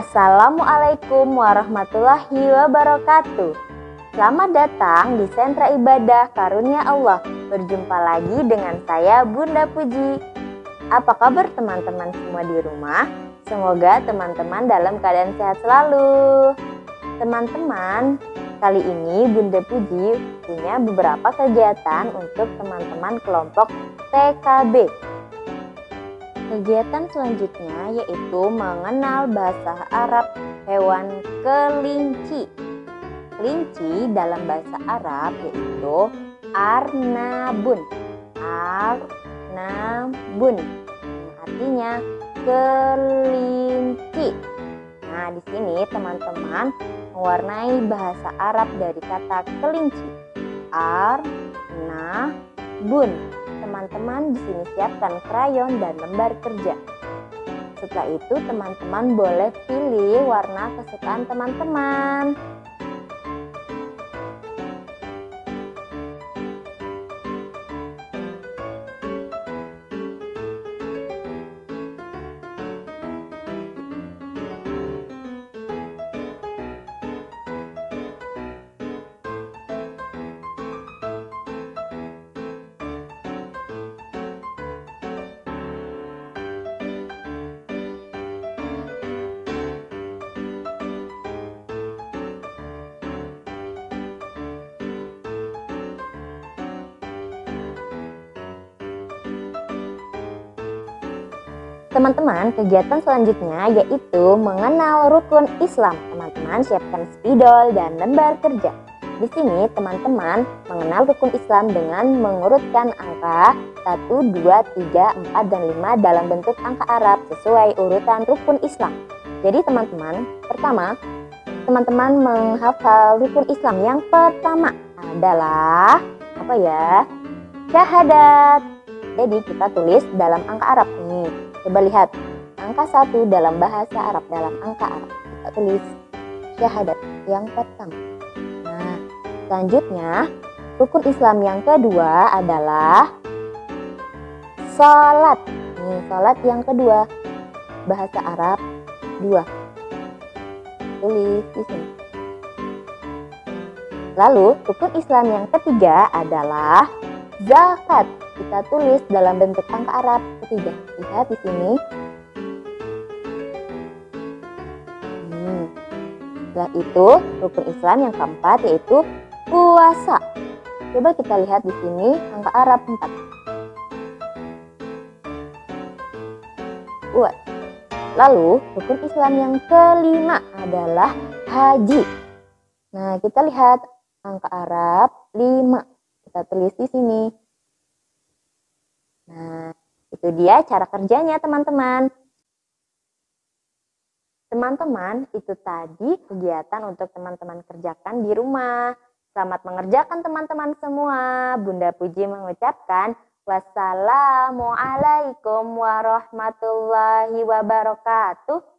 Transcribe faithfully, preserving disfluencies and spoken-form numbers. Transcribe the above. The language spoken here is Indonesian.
Assalamualaikum warahmatullahi wabarakatuh. Selamat datang di Sentra Ibadah Karunia Allah. Berjumpa lagi dengan saya Bunda Puji. Apa kabar teman-teman semua di rumah? Semoga teman-teman dalam keadaan sehat selalu. Teman-teman, kali ini Bunda Puji punya beberapa kegiatan untuk teman-teman kelompok T K B. Kegiatan selanjutnya yaitu mengenal bahasa Arab hewan kelinci. Kelinci dalam bahasa Arab yaitu arnabun. Arnabun artinya kelinci. Nah, di sini teman-teman mewarnai bahasa Arab dari kata kelinci. Arnabun. Teman-teman di sini siapkan krayon dan lembar kerja. Setelah itu teman-teman boleh pilih warna kesukaan teman-teman. Teman-teman, kegiatan selanjutnya yaitu mengenal rukun Islam. Teman-teman siapkan spidol dan lembar kerja. Di sini teman-teman mengenal rukun Islam dengan mengurutkan angka satu, dua, tiga, empat, dan lima dalam bentuk angka Arab sesuai urutan rukun Islam. Jadi teman-teman, pertama, teman-teman menghafal rukun Islam yang pertama adalah apa ya? Syahadat. Jadi kita tulis dalam angka Arab nih. Coba lihat, angka satu dalam bahasa Arab, dalam angka Arab. Kita tulis syahadat yang pertama. Nah, selanjutnya, rukun Islam yang kedua adalah salat. Nih, salat yang kedua, bahasa Arab dua. Tulis di sini. Lalu, rukun Islam yang ketiga adalah zakat. Kita tulis dalam bentuk angka Arab ketiga. Lihat di sini. Hmm. Setelah itu, rukun Islam yang keempat yaitu puasa. Coba kita lihat di sini angka Arab empat. Puasa. Lalu, rukun Islam yang kelima adalah haji. Nah, kita lihat angka Arab lima. Kita tulis di sini. Nah, itu dia cara kerjanya teman-teman. Teman-teman, itu tadi kegiatan untuk teman-teman kerjakan di rumah. Selamat mengerjakan teman-teman semua. Bunda Puji mengucapkan wassalamualaikum warahmatullahi wabarakatuh.